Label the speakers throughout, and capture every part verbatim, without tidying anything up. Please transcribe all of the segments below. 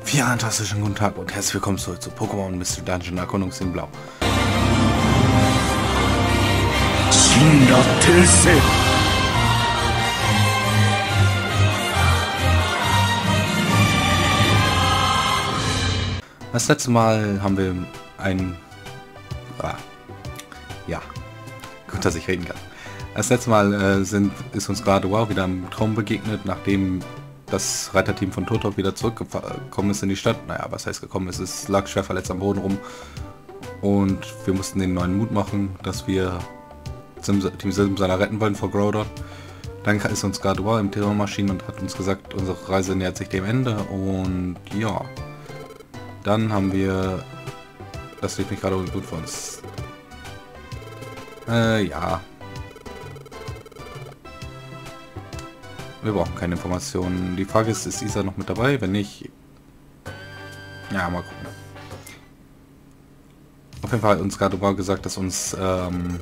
Speaker 1: Ja, fantastischen guten Tag und herzlich willkommen zurück zu Pokémon Mystery Dungeon Erkundungs in Blau. Das letzte Mal haben wir ein... Ah, ja, gut, dass ich reden kann. Das letzte Mal äh, sind, ist uns gerade wow wieder im Traum begegnet, nachdem das Reiterteam von Turtok wieder zurückgekommen ist in die Stadt. Naja, was heißt gekommen ist, es lag schwer verletzt am Boden rum. Und wir mussten den neuen Mut machen, dass wir Simsa, Team Simsala retten wollen vor Groudon. Dann ist uns Gardevoir im Terrormaschinen und hat uns gesagt, unsere Reise nähert sich dem Ende. Und ja, dann haben wir... Das lief nicht gerade gut für uns. Äh, ja. Wir brauchen keine Informationen. Die Frage ist, ist Isa noch mit dabei? Wenn nicht... Ja, mal gucken. Auf jeden Fall hat uns Gardevoir gesagt, dass uns... Ähm,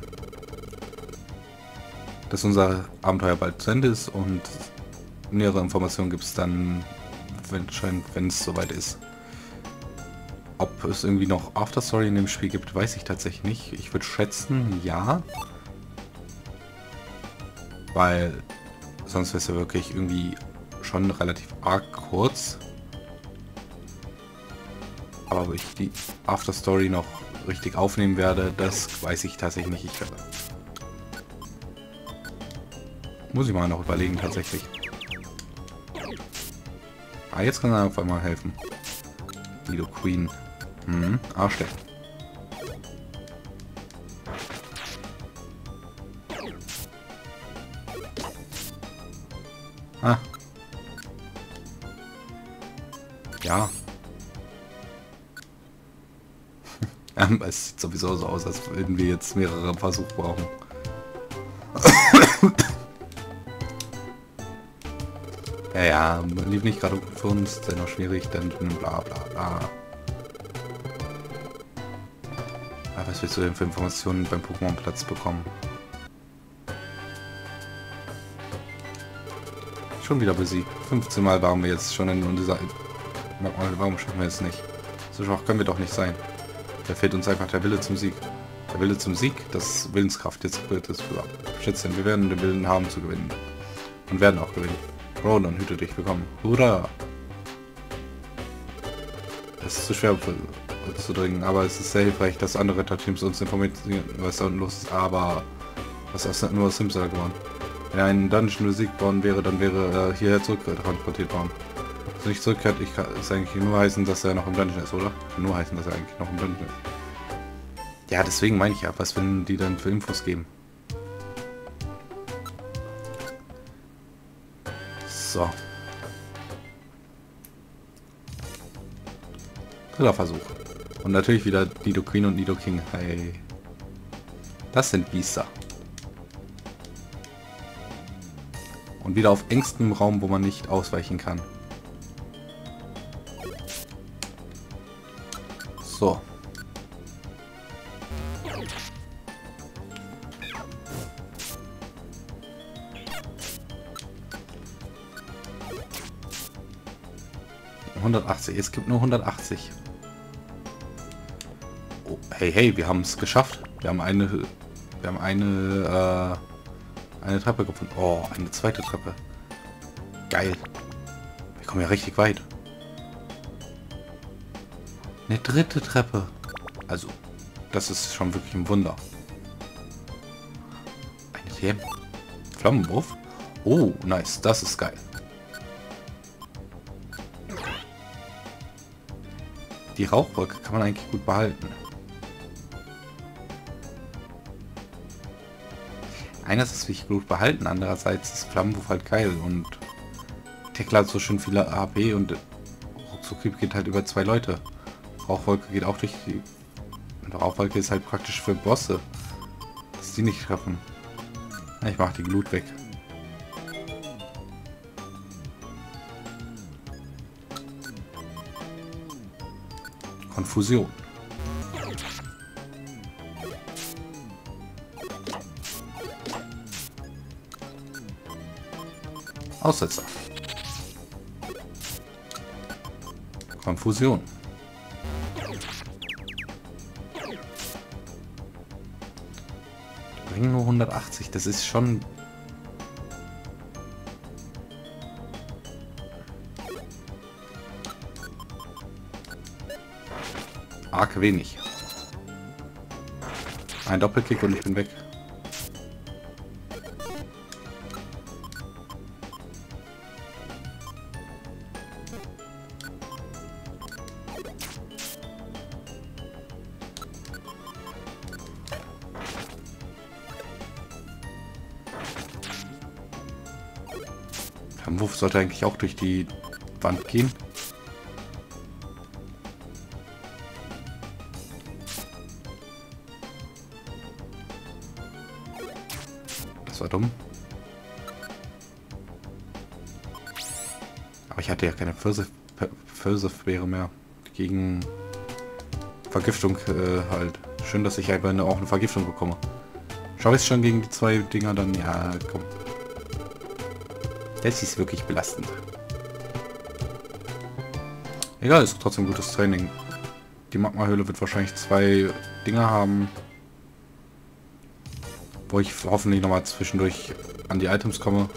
Speaker 1: dass unser Abenteuer bald zu Ende ist und nähere Informationen gibt es dann, wenn, wenn es soweit ist. Ob es irgendwie noch Afterstory in dem Spiel gibt, weiß ich tatsächlich nicht. Ich würde schätzen, ja. Weil sonst wäre es ja wirklich irgendwie schon relativ arg kurz. Aber ob ich die Afterstory noch richtig aufnehmen werde, das weiß ich tatsächlich nicht. Ich muss ich mal noch überlegen, tatsächlich. Ah, jetzt kann er auf einmal helfen. Nidoqueen. Hm, Arschlecht. Ah. Ja. Es sieht sowieso so aus, als würden wir jetzt mehrere Versuche brauchen. Ja, ja, lief nicht gerade gut für uns, ist ja noch schwierig, dann bla bla bla. Aber was willst du denn für Informationen beim Pokémon-Platz bekommen? Schon wieder besiegt. fünfzehn Mal waren wir jetzt schon in dieser... Warum schaffen wir es nicht? So schwach können wir doch nicht sein. Da fehlt uns einfach der Wille zum Sieg. Der Wille zum Sieg, das Willenskraft. Jetzt wird es für Schätzchen. Wir werden den Willen haben zu gewinnen. Und werden auch gewinnen. Groudon, hüte dich, willkommen. Hurra! Das ist zu schwer zu dringen, aber es ist sehr hilfreich, dass andere Retterteams uns informieren, was da unten los ist. Aber was ist nur Simsala geworden? Wenn er einen Dungeon besiegt worden wäre, dann wäre er hierher zurücktransportiert worden. Also nicht zurückkehrt, ich kann es eigentlich nur heißen, dass er noch im Dungeon ist, oder? Kann nur heißen, dass er eigentlich noch im Dungeon ist. Ja, deswegen meine ich ja, was wenn die dann für Infos geben. So. Dritter Versuch. Und natürlich wieder Nidoqueen und Nidoking. Hey. Das sind Biester. Und wieder auf engstem Raum, wo man nicht ausweichen kann. So. hundertachtzig. Es gibt nur hundertachtzig. Oh, hey, hey, wir haben es geschafft. Wir haben eine, wir haben eine, äh, eine Treppe gefunden. Oh, eine zweite Treppe. Geil. Wir kommen ja richtig weit. Eine dritte Treppe. Also, das ist schon wirklich ein Wunder. Eine T M. Flammenwurf. Oh, nice. Das ist geil. Die Rauchwolke kann man eigentlich gut behalten. Einerseits ist es gut behalten, andererseits ist Flammenwurf halt geil und Tekla hat so schön viele A P und Ruckzuck geht halt über zwei Leute. Rauchwolke geht auch durch die... Und Rauchwolke ist halt praktisch für Bosse, dass die nicht treffen. Ich mach die Glut weg. Konfusion. Aussetzer. Konfusion. Bringen nur hundertachtzig, das ist schon... arg wenig. Ein Doppelkick und ich bin weg. Der Wurf sollte eigentlich auch durch die Wand gehen. Das war dumm. Aber ich hatte ja keine Pfirsich-Beere mehr. Gegen Vergiftung äh, halt. Schön, dass ich einfach auch eine Vergiftung bekomme. Schau ich es schon gegen die zwei Dinger dann? Ja, komm. Das ist wirklich belastend. Egal, ist trotzdem gutes Training. Die Magma-Höhle wird wahrscheinlich zwei Dinger haben, wo ich hoffentlich nochmal zwischendurch an die Items komme.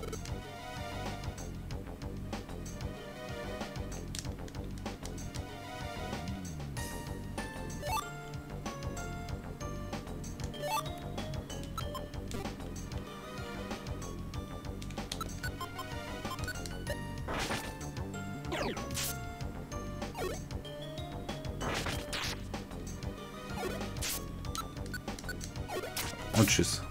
Speaker 1: Und tschüss.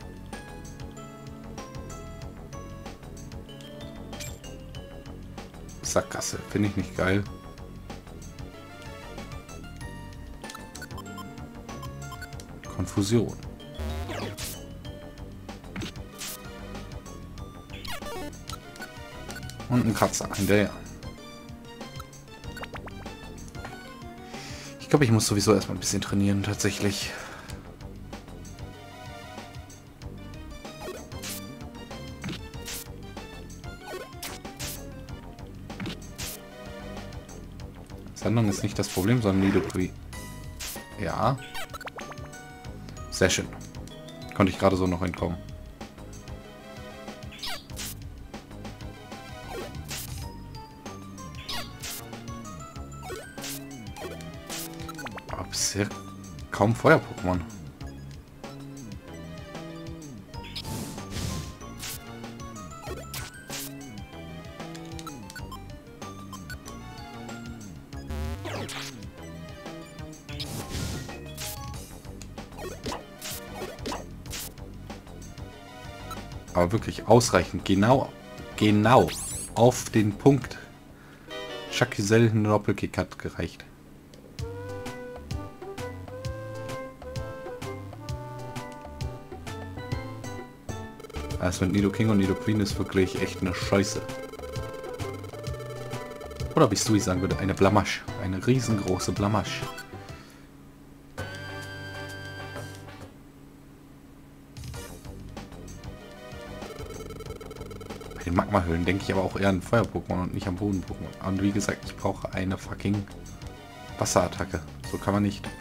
Speaker 1: Sackgasse. Finde ich nicht geil. Konfusion. Und ein Kratzer hinterher. Ich glaube, ich muss sowieso erstmal ein bisschen trainieren, tatsächlich. Sendung ist nicht das Problem, sondern Nidoqueen. Ja. Sehr schön. Konnte ich gerade so noch entkommen. Aber bisher kaum Feuer-Pokémon. Aber wirklich ausreichend, genau, genau auf den Punkt. Shaquille ein Doppelkick hat gereicht. Das mit Nidoking und Nidoqueen ist wirklich echt eine Scheiße. Oder wie Stewie sagen würde, eine Blamage. Eine riesengroße Blamage. Bei den Magma-Höhlen denke ich aber auch eher an Feuer-Pokémon und nicht an Boden-Pokémon. Und wie gesagt, ich brauche eine fucking Wasserattacke. So kann man nicht.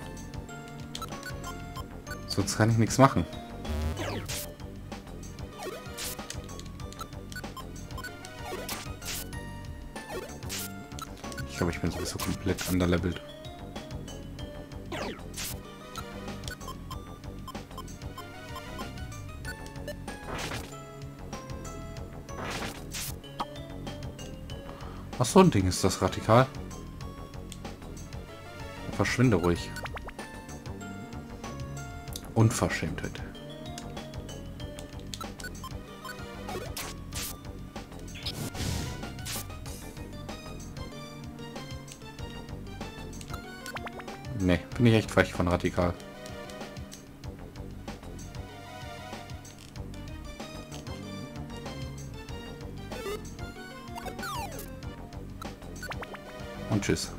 Speaker 1: Sonst kann ich nichts machen. Ich glaube, ich bin sowieso komplett underlevelt. Ach, so ein Ding ist das Radikal. Verschwinde ruhig. Unverschämtheit. Nee, bin ich echt frech von Radikal. Und tschüss.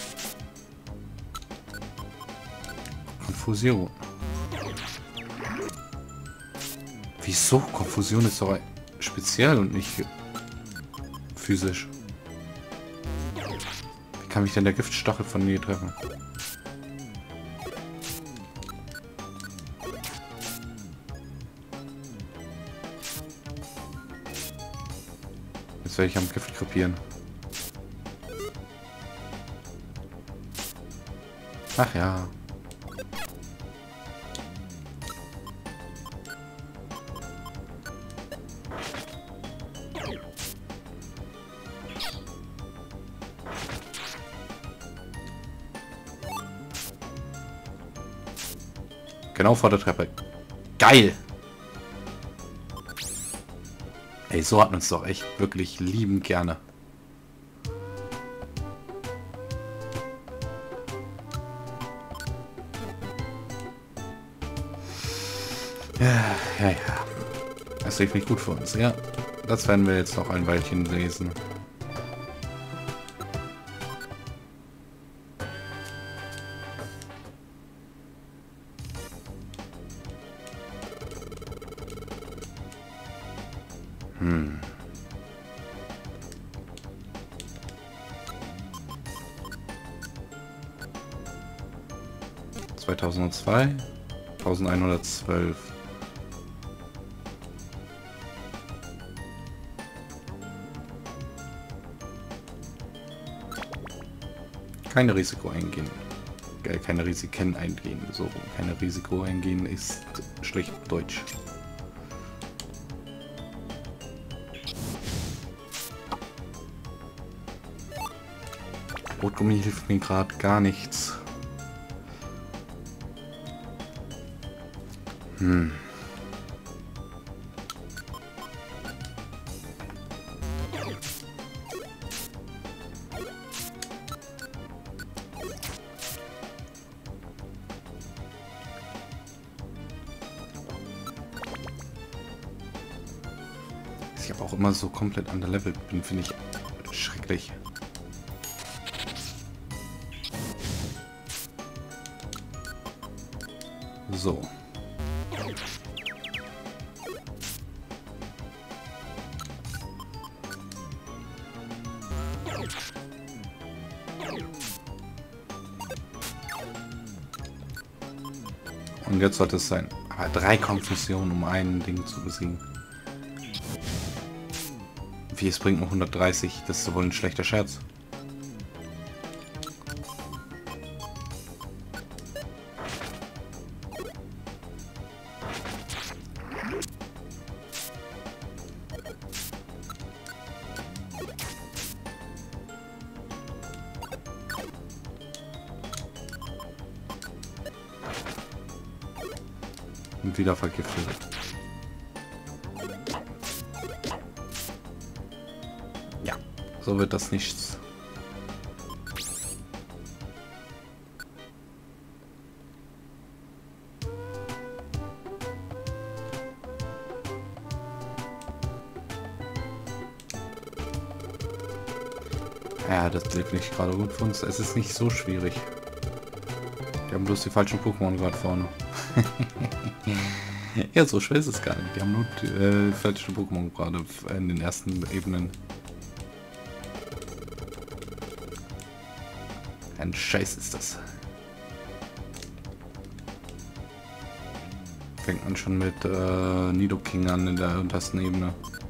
Speaker 1: Konfusion. Wieso? Konfusion ist doch speziell und nicht physisch. Wie kann mich denn der Giftstachel von mir treffen? Jetzt werde ich am Gift krepieren. Ach ja. Genau vor der Treppe. Geil! Ey, so hat man es doch echt wirklich liebend gerne. Ja, ja, ja. Das lief nicht gut für uns. Ja, das werden wir jetzt noch ein Weilchen lesen. Hm. zweitausendzwei, eintausendeinhundertzwölf. Keine Risiko eingehen. Äh, keine Risiken eingehen. So, keine Risiko eingehen ist schlecht Deutsch. Rotgummi hilft mir gerade gar nichts. Hm. Ich aber auch immer so komplett underlevelt bin, finde ich schrecklich. So. Und jetzt sollte es sein. Aber drei Konfusionen, um ein Ding zu besiegen. Wie, es bringt nur hundertdreißig. Das ist wohl ein schlechter Scherz. Und wieder vergiftet. Ja, so wird das nichts. Ja, das lief nicht gerade gut für uns. Es ist nicht so schwierig. Wir haben bloß die falschen Pokémon gerade vorne. Ja, so schwer ist es gar nicht. Die haben nur die, äh, falsche Pokémon gerade in den ersten Ebenen. Ein Scheiß ist das. Fängt man schon mit äh, Nidoking an in der untersten Ebene.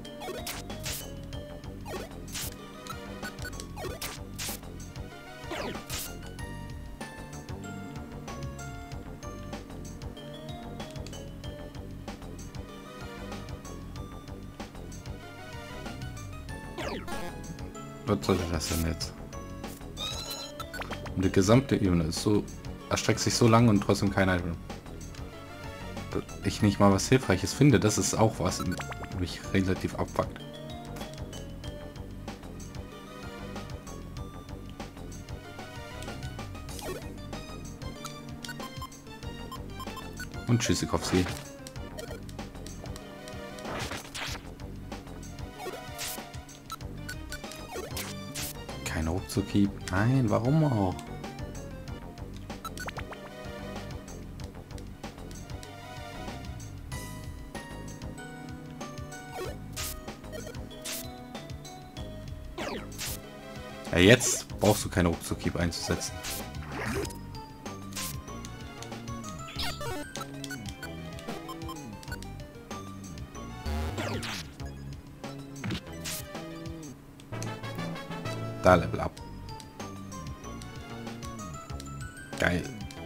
Speaker 1: Was sollte das denn jetzt? Und die gesamte Ebene ist so, erstreckt sich so lang und trotzdem kein Item. Dass ich nicht mal was Hilfreiches finde, das ist auch was mich relativ abfuckt. Und Tschüssikowski. Kein Ruckzucki. Nein, warum auch? Ja, jetzt brauchst du keine Ruckzuck-Hieb einzusetzen. Da Level up. Geil.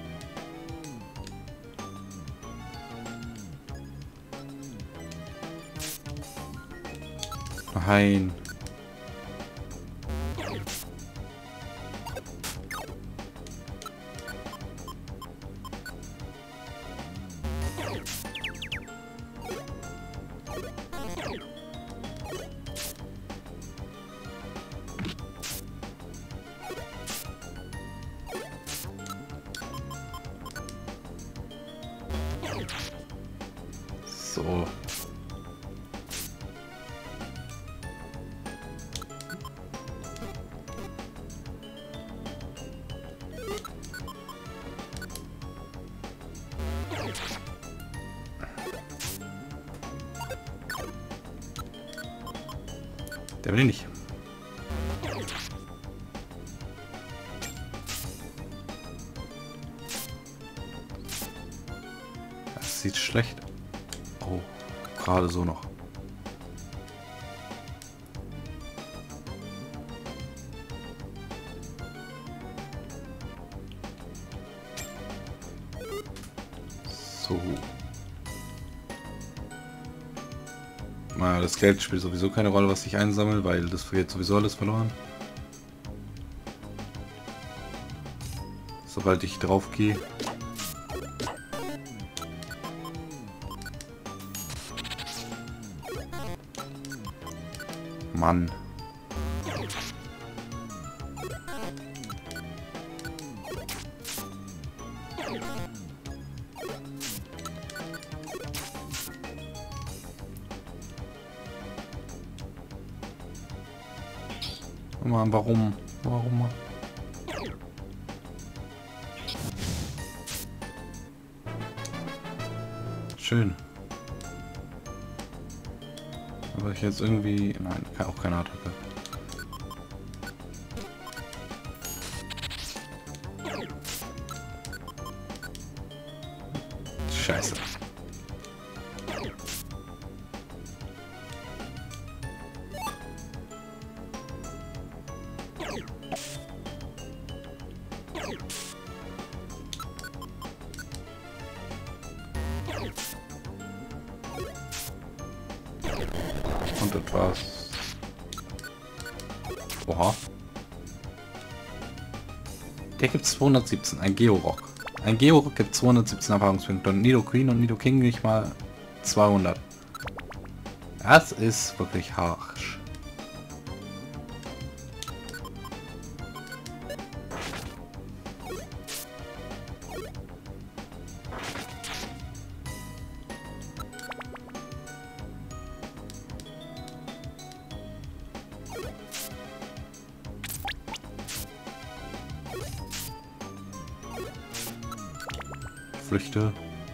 Speaker 1: Nein. So. Der will nicht. Das sieht schlecht. Oh, gerade so noch. So. Na, das Geld spielt sowieso keine Rolle, was ich einsammle, weil das wird sowieso alles verloren. Sobald ich drauf gehe. Mann. Mann, warum? Warum? Schön. Aber ich jetzt irgendwie... Nein, auch keine Attacke. Scheiße. Und das war's. Oha. Der gibt zweihundertsiebzehn, ein Georock. Ein Georock gibt zweihundertsiebzehn Erfahrungspunkte und Nidoqueen und Nidoking nicht mal zweihundert. Das ist wirklich harsch. Flüchte.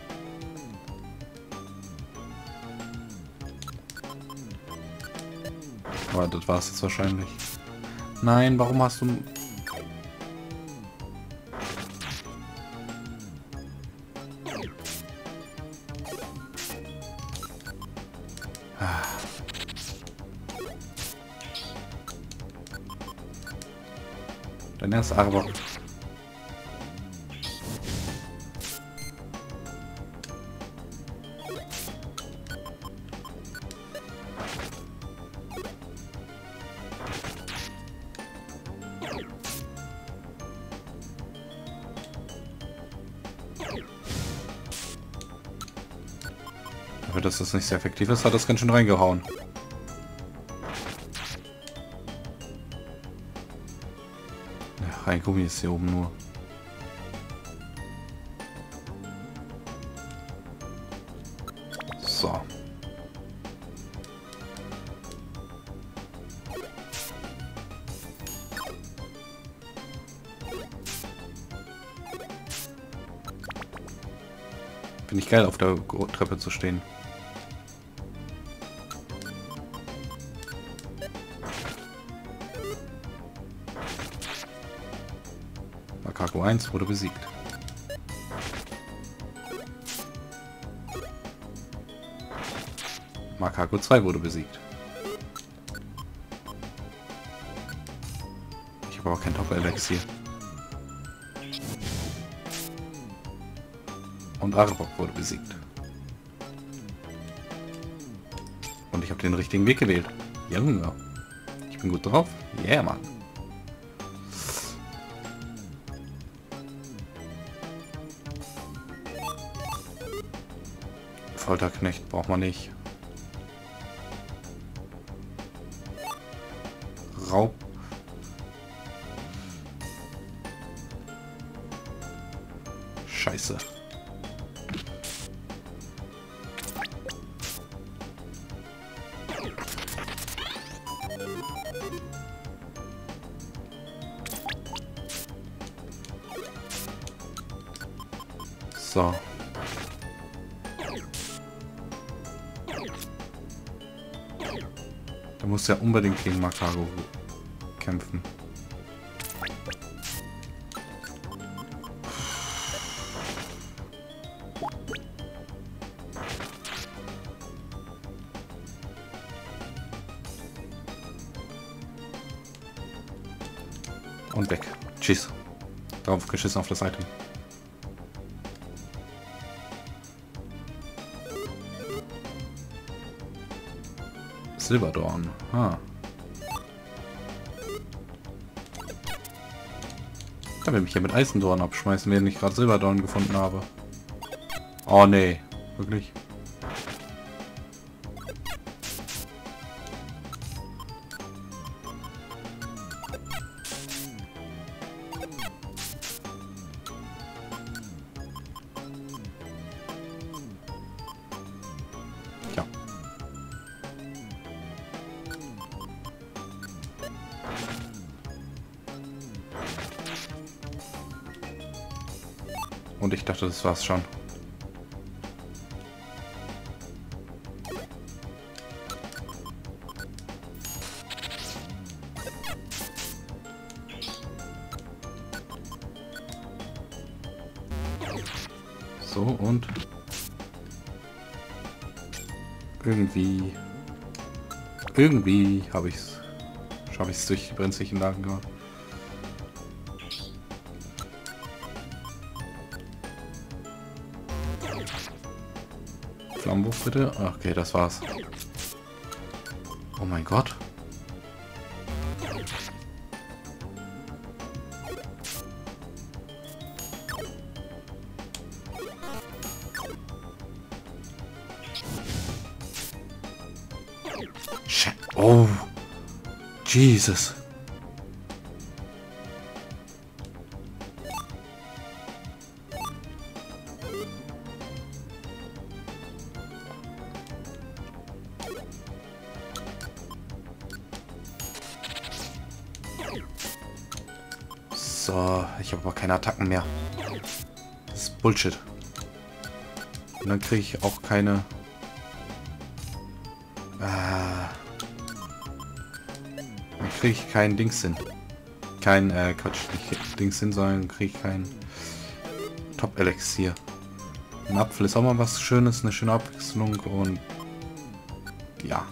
Speaker 1: Aber das war es jetzt wahrscheinlich. Nein, warum hast du... Ah. Dein erster Arbor. Aber dass das nicht sehr effektiv ist, hat das ganz schön reingehauen. Ja, ein Gummi ist hier oben nur. So. Finde ich geil, auf der Treppe zu stehen. Makago eins wurde besiegt. Makago zwei wurde besiegt. Ich habe aber kein Top-Elixier. Und Arbok wurde besiegt. Und ich habe den richtigen Weg gewählt. Junge. Ich bin gut drauf. Yeah, Mann. Folterknecht braucht man nicht. Raub. Scheiße. So. Du musst ja unbedingt gegen Makago kämpfen. Und weg. Tschüss. Drauf geschissen auf das Item. Silberdorn. Ah. Da will mich hier mit Eisendorn abschmeißen, wenn ich gerade Silberdorn gefunden habe. Oh nee. Wirklich? Ja. Und ich dachte, das war's schon. So, und irgendwie irgendwie habe ich's schaffe ich es durch die brenzlichen Lagen gerade. Flammenwurf bitte. Okay, das war's. Oh mein Gott. Shit. Oh. Jesus. So, ich habe aber keine Attacken mehr. Das ist Bullshit. Und dann kriege ich auch keine... Äh, dann kriege ich keinen Dings hin. Kein, äh, Quatsch, nicht Dings hin, sondern kriege ich kein Top-Elixier. Ein Apfel ist auch mal was Schönes, eine schöne Abwechslung und... Ja.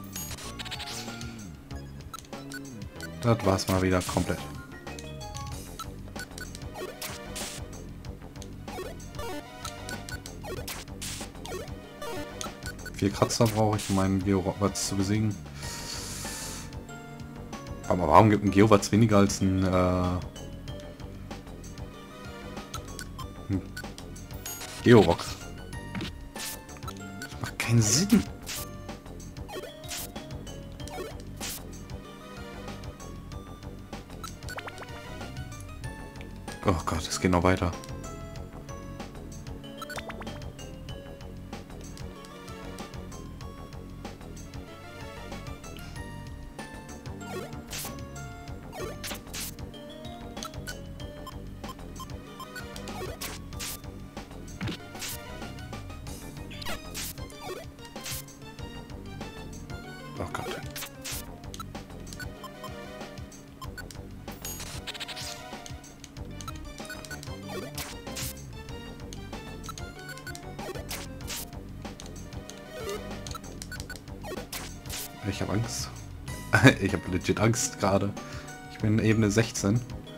Speaker 1: Das war's mal wieder komplett. Vier Kratzer brauche ich, um meinen Geowatz zu besiegen. Aber warum gibt ein Geowatz weniger als ein, äh, ein Georock? Das macht keinen Sinn. Oh Gott, es geht noch weiter. Oh Gott. Ich habe Angst. Ich habe legit Angst gerade. Ich bin Ebene sechzehn.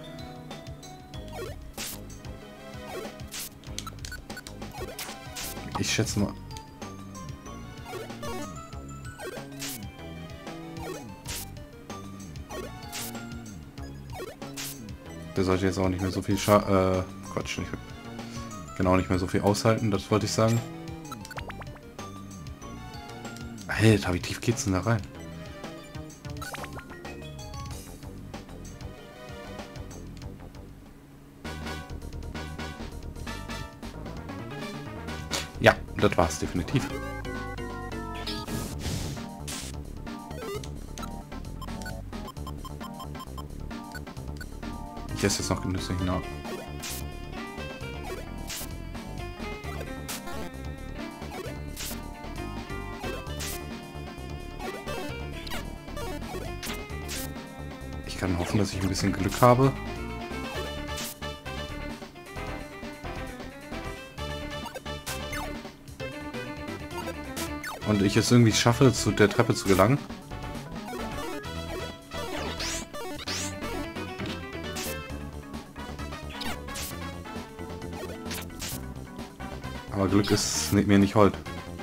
Speaker 1: Ich schätze mal... Der sollte jetzt auch nicht mehr so viel Scha... Äh, Quatsch, nicht. Genau, nicht mehr so viel aushalten, das wollte ich sagen. Alter, wie tief geht's denn da rein? Ja, das war's definitiv. Ich esse jetzt noch genüsslich nach. Ich kann hoffen, dass ich ein bisschen Glück habe. Und ich es irgendwie schaffe, zu der Treppe zu gelangen. Aber Glück ist mir nicht hold.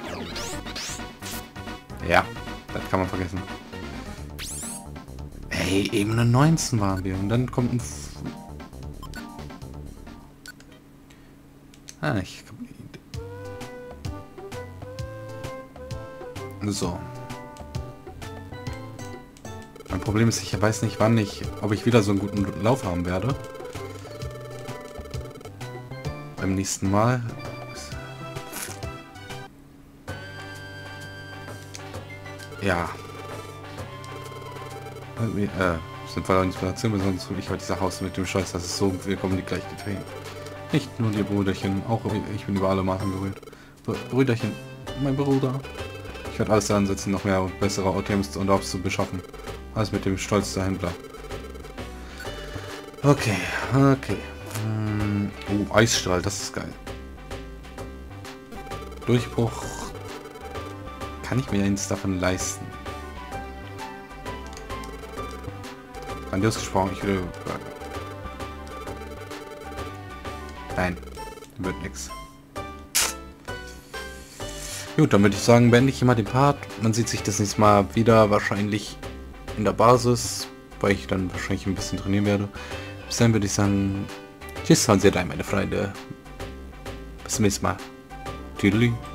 Speaker 1: Ja, das kann man vergessen. Hey, Ebene neunzehn waren wir. Und dann kommt ein... F ah, ich... So. Mein Problem ist, ich weiß nicht, wann ich... Ob ich wieder so einen guten Lauf haben werde. Beim nächsten Mal. Ja. Äh, sind voller Inspiration, sonst will ich heute diese Haus mit dem Scheiß, das ist so, wir kommen die gleich getrennt. Nicht nur die Brüderchen, auch ich bin über alle Maßen gerührt. Brüderchen, mein Bruder. Ich werde alles daran setzen, noch mehr und bessere Items und Orbs zu beschaffen. Alles mit dem Stolz der Händler. Okay, okay. Oh, Eisstrahl, das ist geil. Durchbruch. Kann ich mir eins davon leisten? Grandios gesprochen, ich würde... Nein, wird nix. Gut, dann würde ich sagen, beende ich hier mal den Part. Man sieht sich das nächste Mal wieder wahrscheinlich in der Basis, weil ich dann wahrscheinlich ein bisschen trainieren werde. Bis dann würde ich sagen, tschüss, und sehr dein, meine Freunde. Bis zum nächsten Mal. Tüdeli.